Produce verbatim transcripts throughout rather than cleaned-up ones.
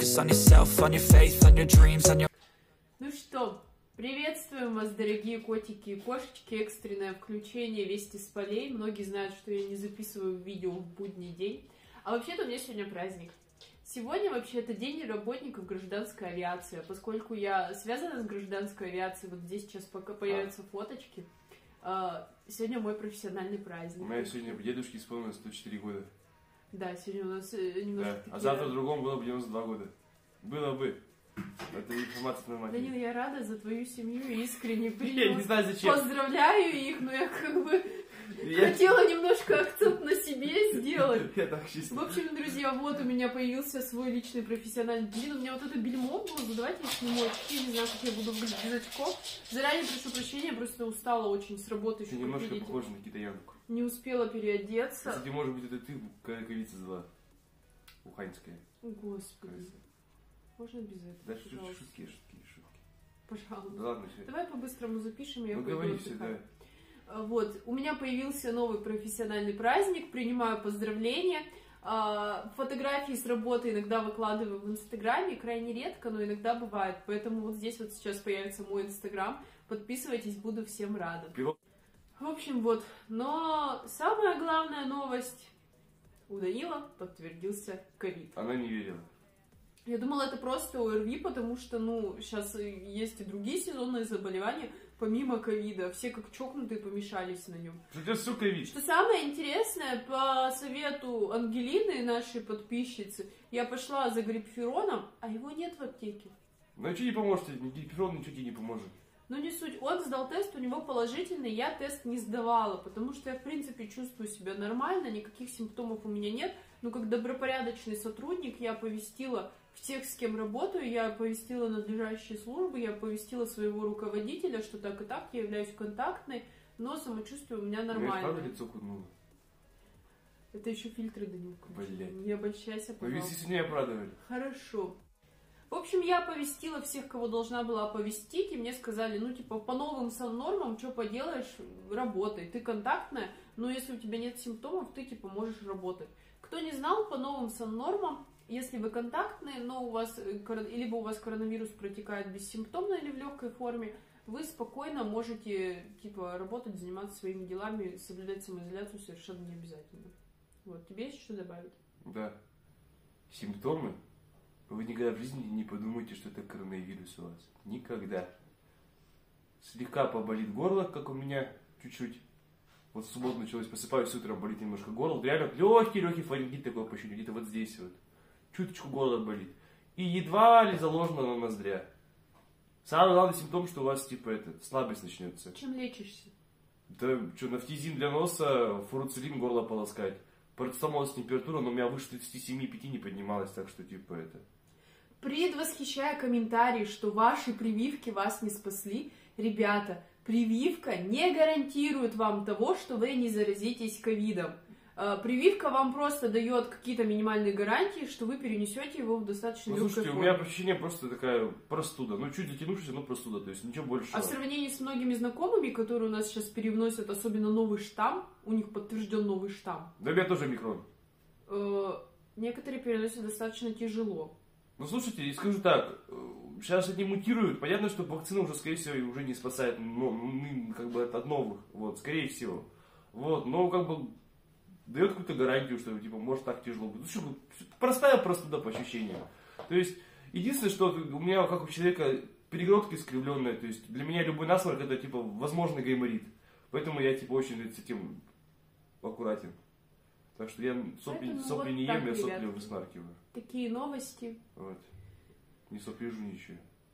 focus on yourself, on your faith, on your dreams, on your... Ну что, приветствуем вас, дорогие котики и кошечки. Экстренное включение Вести с полей. Многие знают, что я не записываю видео в будний день. А вообще-то у меня сегодня праздник. Сегодня вообще-то день работников гражданской авиации. А поскольку я связана с гражданской авиацией, вот здесь сейчас пока появятся фоточки, сегодня мой профессиональный праздник. У меня сегодня дедушке исполнилось сто четыре года. Да, сегодня у нас немножко да. такие... А завтра в другом было бы девяносто два года. Было бы. Это информация нормальная. Данил, я рада за твою семью, искренне Я не знаю зачем. Поздравляю их, но я как бы я... хотела немножко акцент на себе сделать. Я так счастлив. В общем, друзья, вот у меня появился свой личный профессиональный. Блин, у меня вот это бельмо было, задавайте я сниму очки, не знаю, как я буду выглядеть без очков. Заранее прошу прощения, просто устала очень с работы. Ты немножко похожа на китаянку. Не успела переодеться. Кстати, может быть, это ты каковица зла. Уханьская. Господи. Можно без этого? Да, шутки, шутки, шутки, шутки. Пожалуйста. Да ладно, все. Давай по-быстрому запишем, я ну, пойду говори отдыхать. все, да. Вот, у меня появился новый профессиональный праздник, принимаю поздравления. Фотографии с работы иногда выкладываю в Инстаграме, крайне редко, но иногда бывает. Поэтому вот здесь вот сейчас появится мой Инстаграм. Подписывайтесь, буду всем рада. Пилот. В общем, вот. Но самая главная новость. У Данила подтвердился ковид. Она не верила. Я думала, это просто ОРВИ, потому что, ну, сейчас есть и другие сезонные заболевания, помимо ковида. Все как чокнутые помешались на нем. Что это, сука, ковид? Что самое интересное, по совету Ангелины, нашей подписчицы, я пошла за грипфероном, а его нет в аптеке. Ну, а что не поможет? Грипферон ничего тебе не поможет. Ну, не суть. Он сдал тест, у него положительный, я тест не сдавала, потому что я, в принципе, чувствую себя нормально, никаких симптомов у меня нет. Но как добропорядочный сотрудник я оповестила всех, с кем работаю, я оповестила надлежащие службы, я оповестила своего руководителя, что так и так, я являюсь контактной, но самочувствие у меня нормальное. Правда лицо курнуло? Это еще фильтры, Данил. Блядь. Не обольщайся, пожалуйста. Повести сегодня оправдывали. Хорошо. В общем, я оповестила всех, кого должна была оповестить, и мне сказали, ну, типа, по новым саннормам, что поделаешь, работай, ты контактная, но если у тебя нет симптомов, ты, типа, можешь работать. Кто не знал, по новым саннормам, если вы контактные, но у вас, либо у вас коронавирус протекает бессимптомно или в легкой форме, вы спокойно можете, типа, работать, заниматься своими делами, соблюдать самоизоляцию совершенно не обязательно. Вот, тебе есть что добавить? Да. Симптомы? Вы никогда в жизни не подумайте, что это коронавирус у вас. Никогда. Слегка поболит горло, как у меня, чуть-чуть. Вот в субботу началось, просыпаюсь утром, болит немножко горло. Реально легкий-легкий фарингит такой по ощущению, где-то вот здесь вот. Чуточку горло болит. И едва ли заложено на ноздря. Самый главный симптом, что у вас, типа, это, слабость начнется. Чем лечишься? Да, что, нафтизин для носа, фуруцилин горло полоскать. Парацетамол с температурой, но у меня выше тридцати семи пяти не поднималось, так что, типа, это... Предвосхищая комментарии, что ваши прививки вас не спасли, ребята, прививка не гарантирует вам того, что вы не заразитесь ковидом. Прививка вам просто дает какие-то минимальные гарантии, что вы перенесете его в достаточно ну, легкой слушайте, форме. У меня ощущение просто такая простуда. Ну, чуть затянувшаяся, но простуда. То есть ничего больше. А в сравнении с многими знакомыми, которые у нас сейчас перевносят, особенно новый штамм, у них подтвержден новый штамм. Да у меня тоже микрон. Э, некоторые переносят достаточно тяжело. Ну, слушайте, и скажу так, сейчас они мутируют. Понятно, что вакцина уже, скорее всего, уже не спасает, ну, как бы от новых. Вот, скорее всего. Вот, но как бы дает какую-то гарантию, что, типа, может так тяжело быть. Ну, что, простая простуда по ощущениям. То есть, единственное, что у меня, как у человека, перегородка искривленная. То есть, для меня любой насморк это, типа, возможный гайморит. Поэтому я, типа, очень с этим аккуратен. Так что я сопли, сопли вот не так, ем, я сопли ребят, высмаркиваю. Такие новости. Вот. Не соплежу ничего.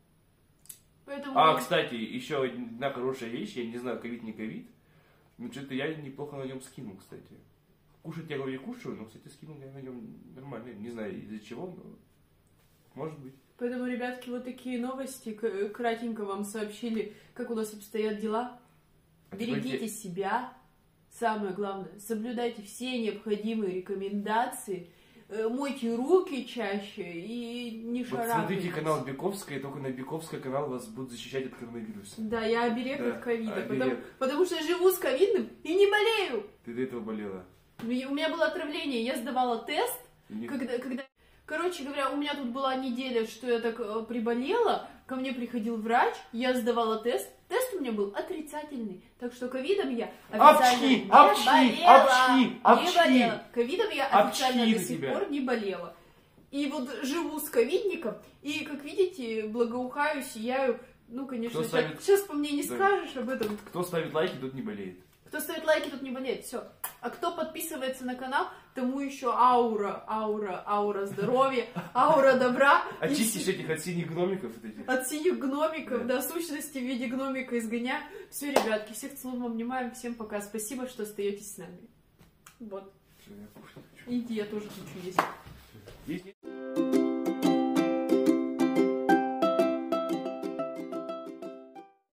Поэтому... А, кстати, еще одна хорошая вещь, я не знаю, ковид не ковид, но что-то я неплохо на нем скинул, кстати. Кушать я не кушаю, но, кстати, скинул я на нем нормально. Не знаю из-за чего, но может быть. Поэтому, ребятки, вот такие новости. Кратенько вам сообщили, как у нас обстоят дела. А Берегите теперь... себя. Самое главное, соблюдайте все необходимые рекомендации. Мойте руки чаще и не шарахайтесь. Вот смотрите канал Бековская, и только на Бековской канал вас будут защищать от коронавируса. Да, я оберег да, от ковида, оберег. потому, потому что я живу с ковидным и не болею. Ты до этого болела? У меня было отравление, я сдавала тест, Не... когда, когда... Короче говоря, у меня тут была неделя, что я так э, приболела, ко мне приходил врач, я сдавала тест, тест у меня был отрицательный, так что ковидом я официально Обчни, не обчни, болела, обчни, не болела, ковидом я официально обчни до на сих тебя. пор не болела. И вот живу с ковидником, и, как видите, благоухаю, сияю, ну, конечно, Кто сейчас, ставит- сейчас по мне не Да. скажешь об этом. Кто ставит лайки, тот не болеет. Кто ставит лайки, тот не болеет, все. А кто подписывается на канал, тому еще аура, аура, аура здоровья, аура добра. и Очистишь си- этих от синих гномиков вот этих. От синих гномиков, Да. до сущности в виде гномика изгоняю. Все, ребятки, всех целуем, обнимаем, всем пока. Спасибо, что остаетесь с нами. Вот. Всё, я кушать хочу. Иди, я тоже хочу есть. Есть?